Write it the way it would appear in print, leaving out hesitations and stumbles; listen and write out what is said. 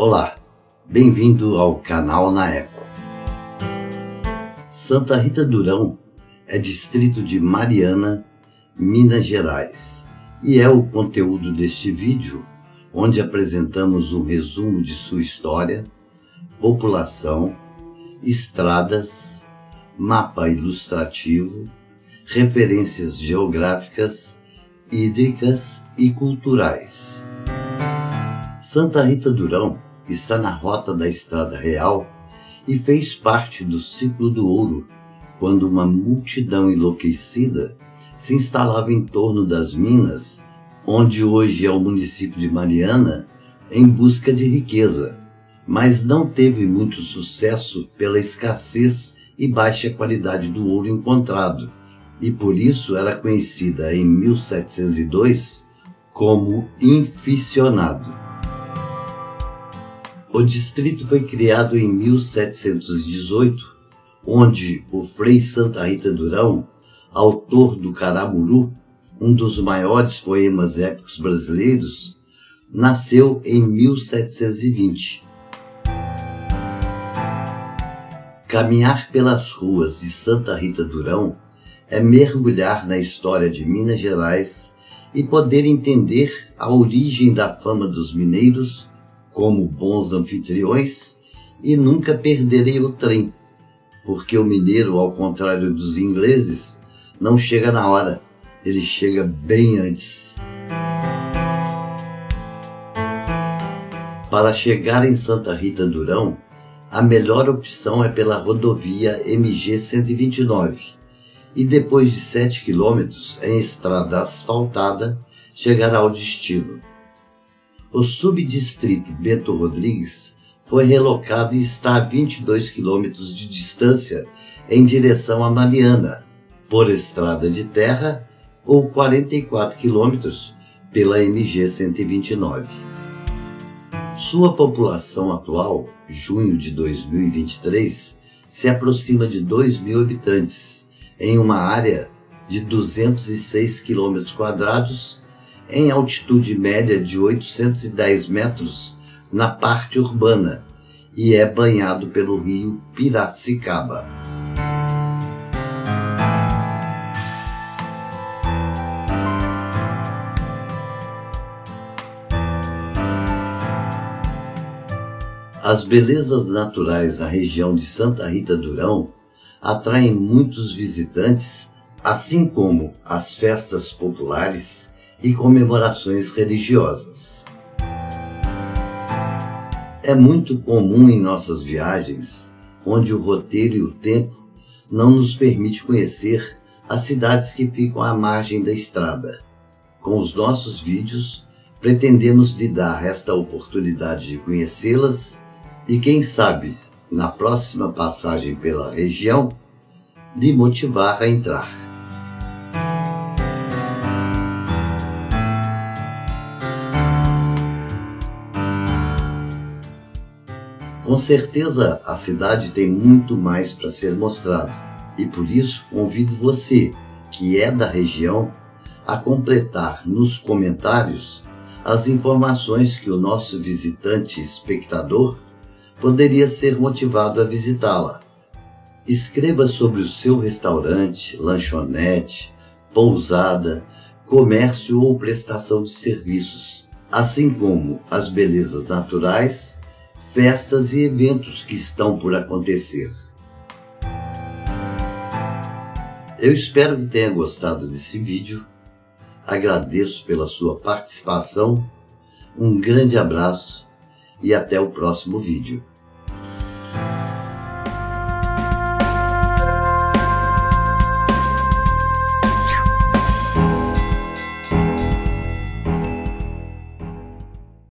Olá, bem-vindo ao canal Naeco. Santa Rita Durão é distrito de Mariana, Minas Gerais, e é o conteúdo deste vídeo, onde apresentamos um resumo de sua história, população, estradas, mapa ilustrativo, referências geográficas, hídricas e culturais. Santa Rita Durão está na rota da Estrada Real e fez parte do ciclo do ouro, quando uma multidão enlouquecida se instalava em torno das minas, onde hoje é o município de Mariana, em busca de riqueza, mas não teve muito sucesso pela escassez e baixa qualidade do ouro encontrado, e por isso era conhecida em 1702 como inficionado. O distrito foi criado em 1718, onde o Frei Santa Rita Durão, autor do Caramuru, um dos maiores poemas épicos brasileiros, nasceu em 1720. Caminhar pelas ruas de Santa Rita Durão é mergulhar na história de Minas Gerais e poder entender a origem da fama dos mineiros como bons anfitriões e nunca perderem o trem, porque o mineiro, ao contrário dos ingleses, não chega na hora, ele chega bem antes. Para chegar em Santa Rita Durão, a melhor opção é pela rodovia MG 129, e depois de 7 quilômetros em estrada asfaltada, chegará ao destino. O subdistrito Bento Rodrigues foi relocado e está a 22 quilômetros de distância em direção a Mariana, por estrada de terra, ou 44 quilômetros pela MG 129. Sua população atual, junho de 2023, se aproxima de 2.000 habitantes, em uma área de 206 km², em altitude média de 810 metros na parte urbana, e é banhado pelo rio Piracicaba. As belezas naturais na região de Santa Rita Durão atraem muitos visitantes, assim como as festas populares e comemorações religiosas. É muito comum em nossas viagens, onde o roteiro e o tempo não nos permite conhecer as cidades que ficam à margem da estrada. Com os nossos vídeos, pretendemos lhe dar esta oportunidade de conhecê-las e, quem sabe, na próxima passagem pela região, lhe motivar a entrar. Com certeza a cidade tem muito mais para ser mostrado, e por isso convido você, que é da região, a completar nos comentários as informações que o nosso visitante espectador poderia ser motivado a visitá-la. Escreva sobre o seu restaurante, lanchonete, pousada, comércio ou prestação de serviços, assim como as belezas naturais, festas e eventos que estão por acontecer. Eu espero que tenha gostado desse vídeo, agradeço pela sua participação, um grande abraço e até o próximo vídeo.